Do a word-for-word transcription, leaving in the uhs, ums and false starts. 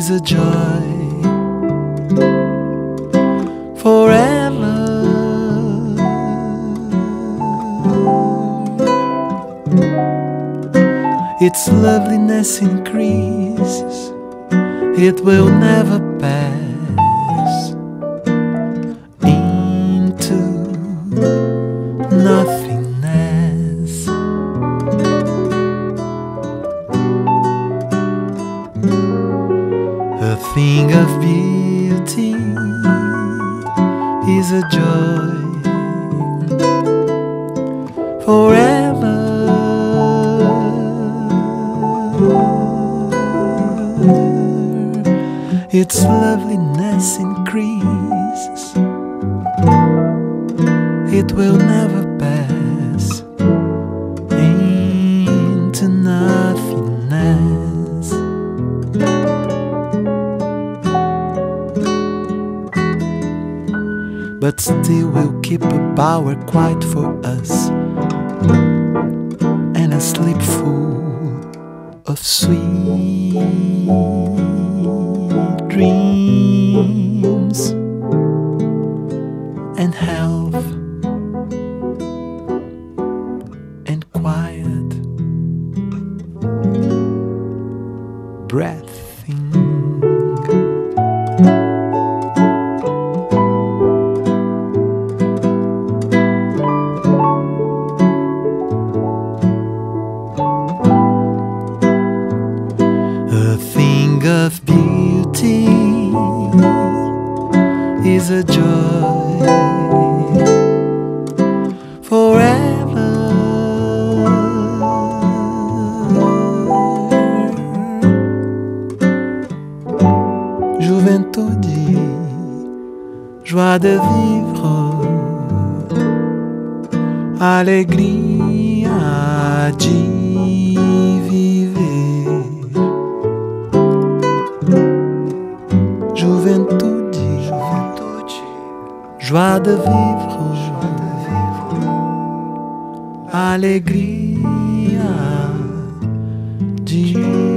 is a joy forever. Its loveliness increases, it will never pass into nothingness. A thing of beauty is a joy forever. Its loveliness increases, it will never pass into nothingness. But still we'll keep a bower quiet for us, and a sleep full of sweet dreams and health and quiet breathing. A thing of beauty is a joy forever. Juventude, joie de vivre, alegria de viver. Juventude, juventude, joie de vivre, joie de vivre, alegria de